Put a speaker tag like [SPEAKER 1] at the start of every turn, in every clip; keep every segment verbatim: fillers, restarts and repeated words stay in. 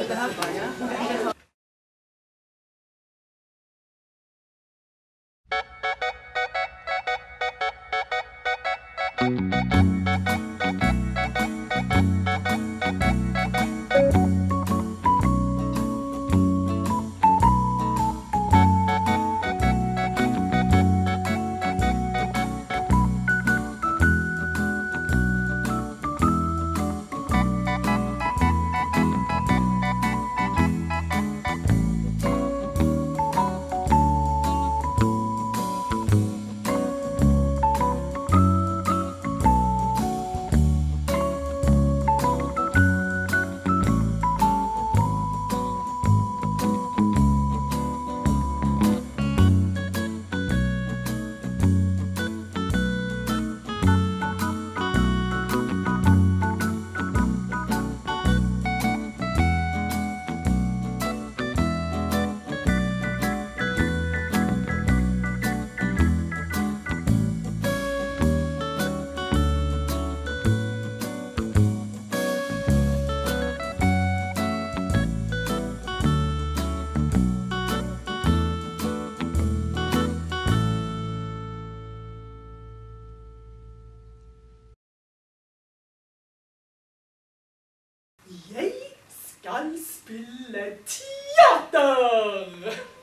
[SPEAKER 1] Jeg skal spille teater!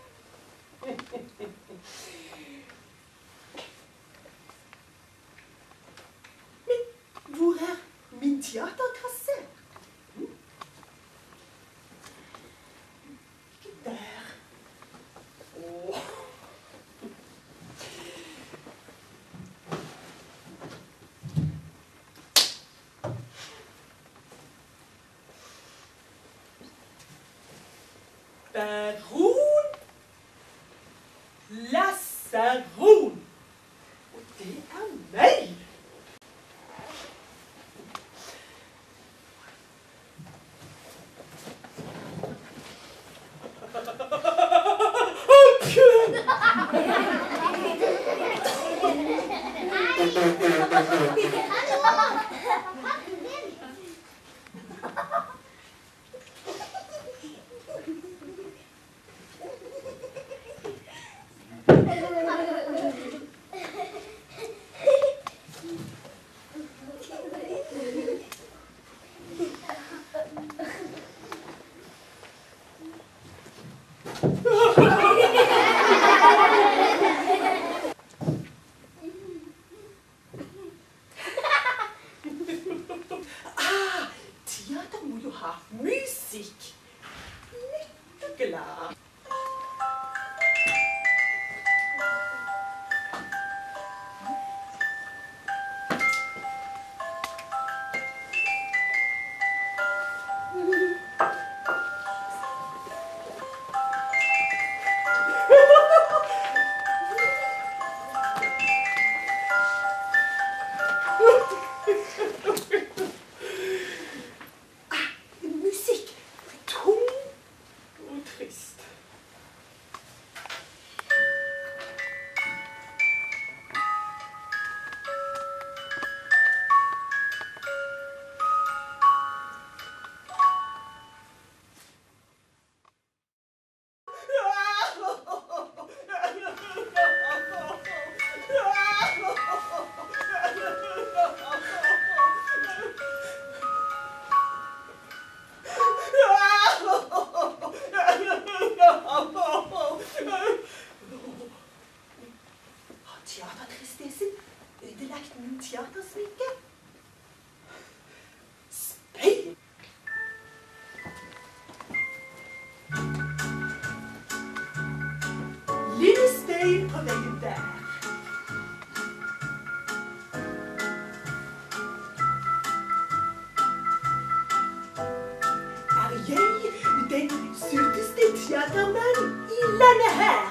[SPEAKER 1] Men hvor er min teaterkasse? Ikke der. Åh. Baron Lasseron. Og det er meg. Ah, teater må jo ha musikk. Lytteglad. Teatertristessen ødelagt min teatersminke? Speil! Lille speil på veggen der. Er jeg den søteste teatermann i landet her?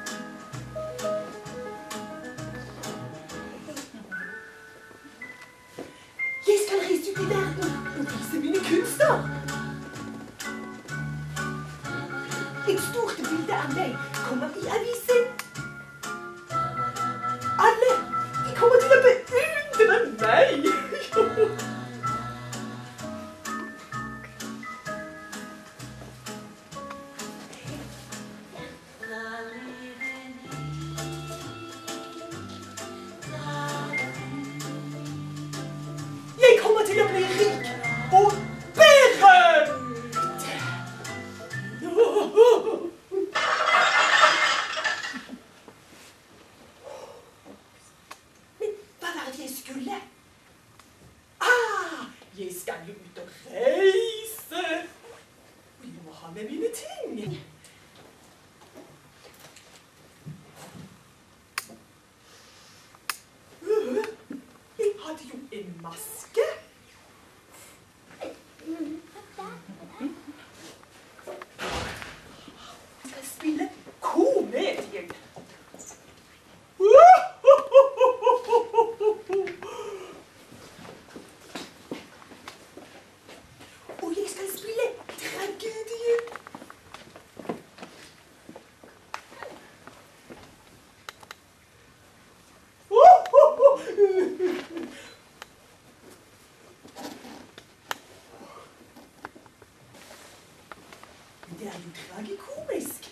[SPEAKER 1] Jeg skal reise ut i verden og vise mine kunster. Et stort bilde av meg kommer i avisen. Alle, de kommer til å beundre meg. skulle. Ah, jeg skal jo ut og reise. Og jeg må ha med mine ting. Øh, jeg hadde jo en maske. Jeg skal spille komedien. Og jeg skal spille tragedie. Det er jo tragikomisk.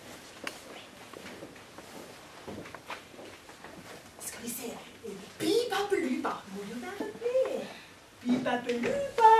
[SPEAKER 1] Skal vi se. Bibabeluba må jo være med. Bibabeluba.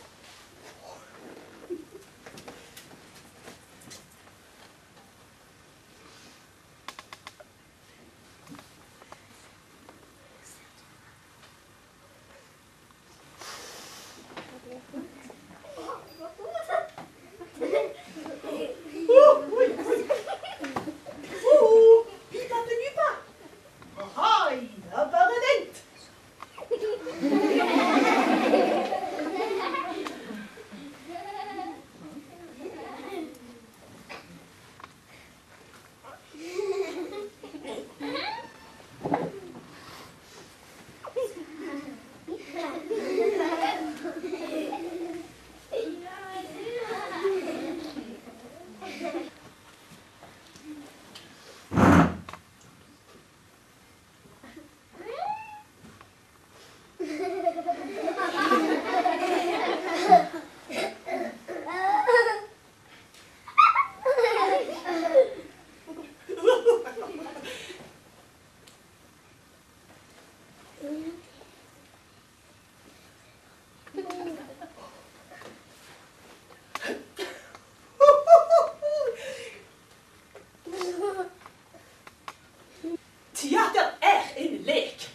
[SPEAKER 1] Teater er en lek.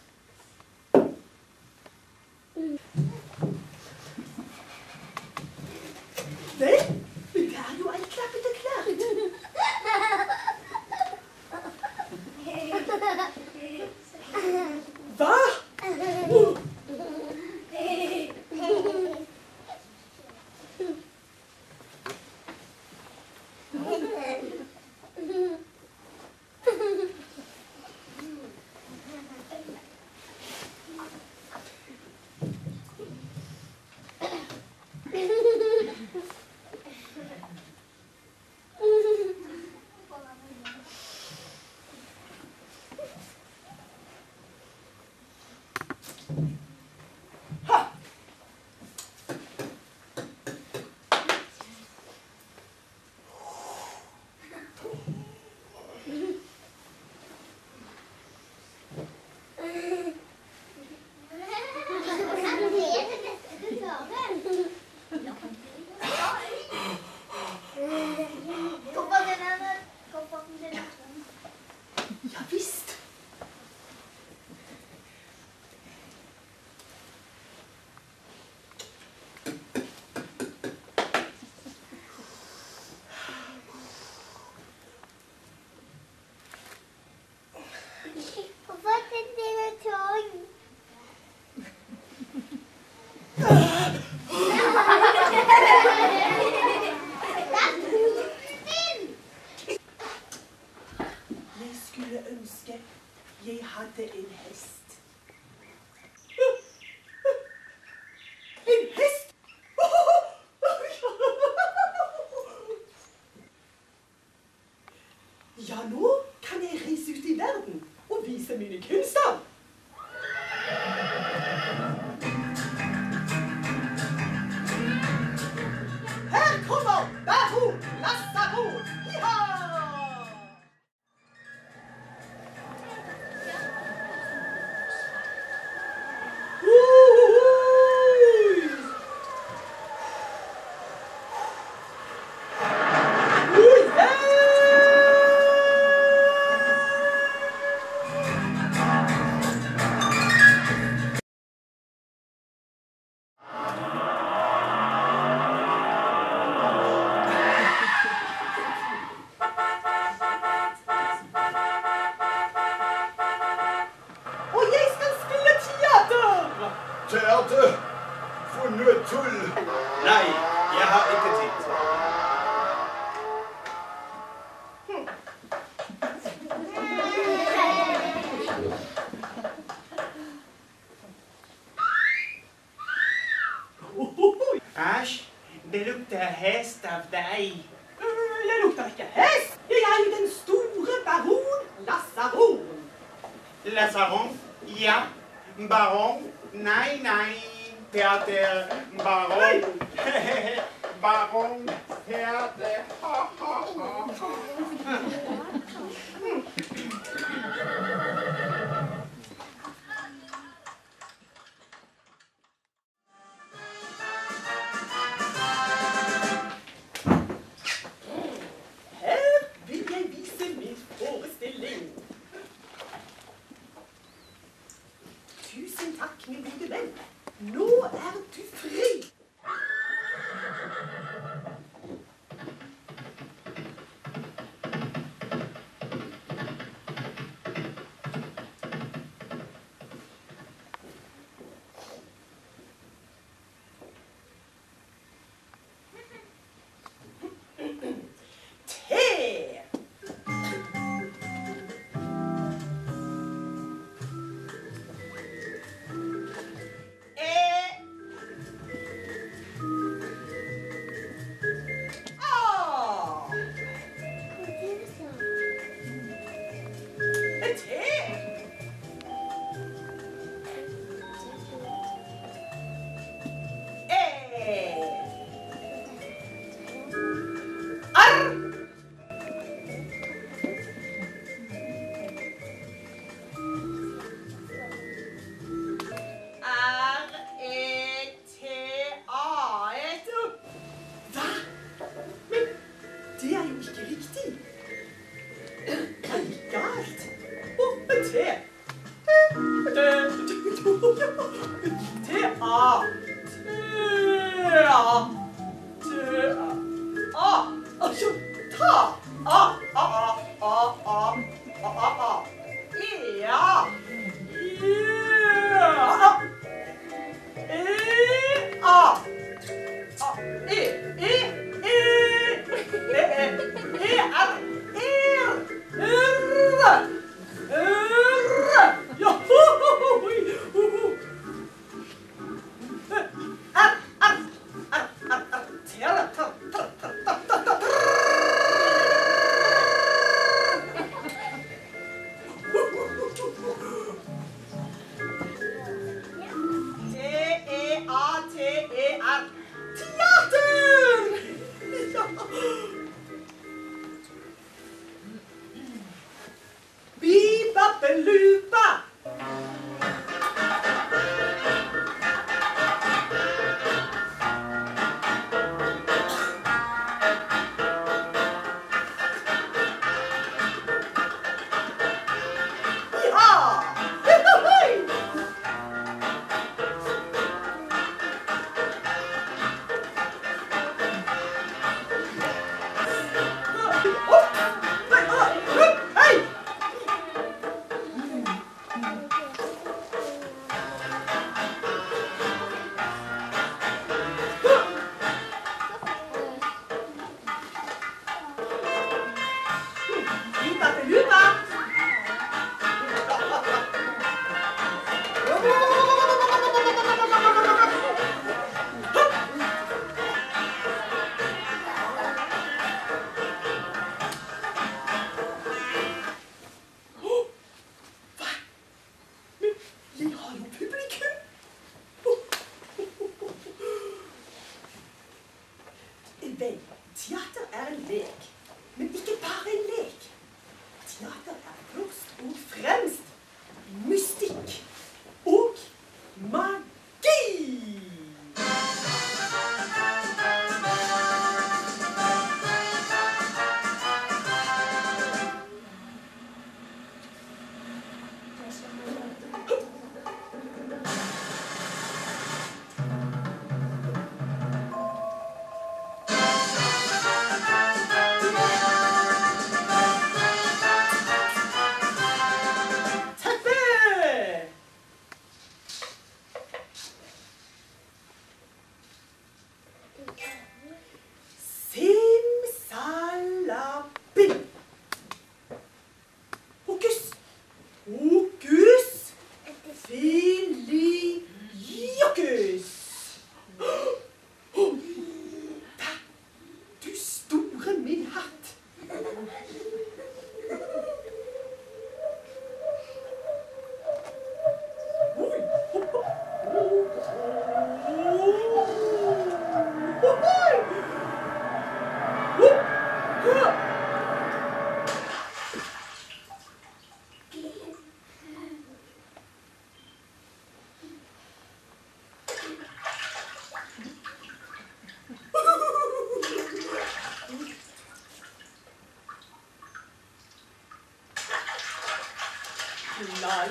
[SPEAKER 1] Vel, det er jo alt klappet og klart. Hva? Ja visst.
[SPEAKER 2] Hvorfor er det tung?
[SPEAKER 1] Jeg skulle ønske jeg hadde en hest. En hest? Ja, nå kan jeg reise ut i verden og vise mine kunster. Her kommer Baron Lassaro! Ja!
[SPEAKER 3] tull. Nei, jeg har ikke tid. Æsj, det lukter hest av deg.
[SPEAKER 1] Jeg lukter ikke hest. Jeg er jo den store baron Lasaron.
[SPEAKER 3] Lasaron? Ja. Baron? Nei, nei. Teater. Baron. Baron. Teater. Ha, ha, ha.
[SPEAKER 1] Her vil jeg vise min forestilling. Tusen takk, min gode venn. Nå er du fri.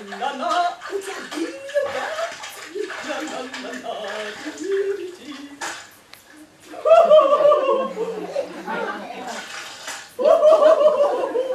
[SPEAKER 1] la la, och jag vill ju la la la la, la